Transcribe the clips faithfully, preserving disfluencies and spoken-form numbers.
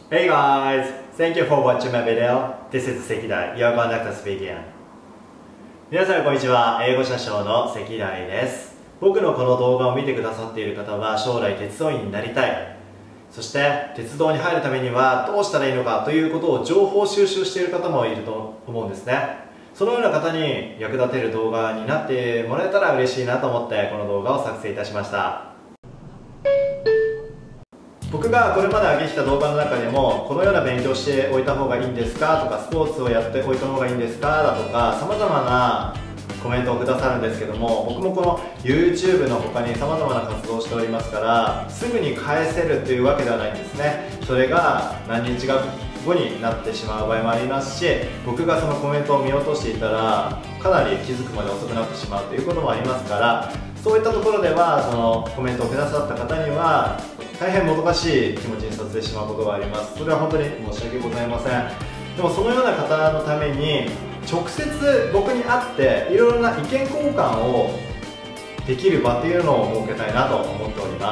Hey guys! Thank you for watching my video. This is 関大 Your Conductor Speaking. 皆さんこんにちは。英語車掌の関大です。僕のこの動画を見てくださっている方は将来鉄道員になりたい、そして鉄道に入るためにはどうしたらいいのかということを情報収集している方もいると思うんですね。そのような方に役立てる動画になってもらえたら嬉しいなと思ってこの動画を作成いたしました。僕がこれまで上げてきた動画の中でもこのような勉強しておいた方がいいんですかとか、スポーツをやっておいた方がいいんですかだとか、さまざまなコメントをくださるんですけども、僕もこの YouTube の他にさまざまな活動をしておりますから、すぐに返せるというわけではないんですね。それが何日か後になってしまう場合もありますし、僕がそのコメントを見落としていたらかなり気づくまで遅くなってしまうということもありますから、そういったところではそのコメントをくださった方には大変もどかしい気持ちにさせてしまうことがあります。それは本当に申し訳ございません。でもそのような方のために直接僕に会っていろいろな意見交換をできる場というのを設けたいなと思っております。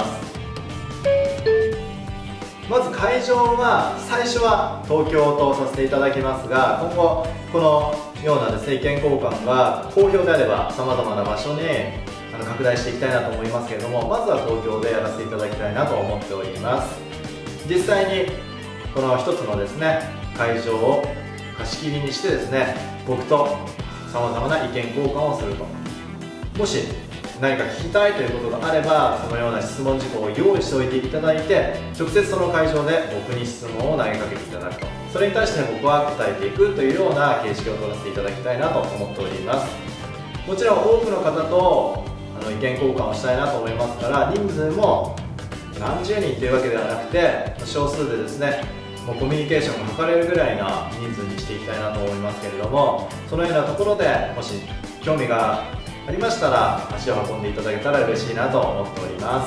まず会場は最初は東京とさせていただきますが、今後このようなですね、意見交換が好評であればさまざまな場所にあの拡大していきたいなと思いますけれども、まずは東京でやらせていただきたいなと思っております。実際にこの一つのですね会場を貸し切りにしてですね、僕とさまざまな意見交換をすると。もし何か聞きたいということがあれば、そのような質問事項を用意しておいていただいて、直接その会場で僕に質問を投げかけていただくと。それに対して僕は答えていくというような形式を取らせていただきたいなと思っております。もちろん多くの方とあの意見交換をしたいなと思いますから、人数も何十人というわけではなくて少数でですね、もうコミュニケーションが図れるぐらいな人数にしていきたいなと思いますけれども、そのようなところでもし興味がありましたら足を運んでいただけたら嬉しいなと思っております。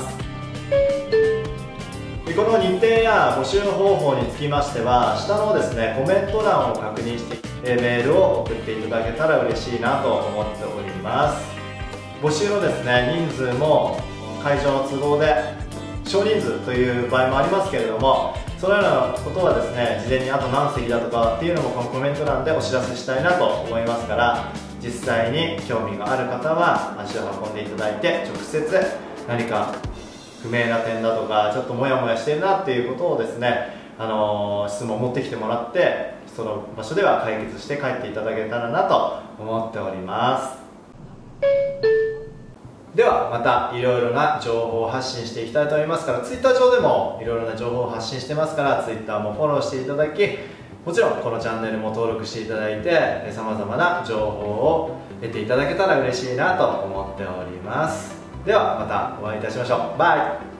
でこの日程や募集方法につきましては、下のですねコメント欄を確認してメールを送っていただけたら嬉しいなと思っております。募集のですね人数も会場の都合で少人数という場合もありますけれども、そのようなことはですね事前にあと何席だとかっていうのもこのコメント欄でお知らせしたいなと思いますから、実際に興味がある方は足を運んでいただいて、直接何か不明な点だとかちょっとモヤモヤしているなっていうことをですね、あのー、質問を持ってきてもらって、その場所では解決して帰っていただけたらなと思っております。ではまたいろいろな情報を発信していきたいと思いますから、 Twitter 上でもいろいろな情報を発信してますから、 Twitter もフォローしていただき、もちろんこのチャンネルも登録していただいて、さまざまな情報を得ていただけたら嬉しいなと思っております。ではまたお会いいたしましょう。バイ。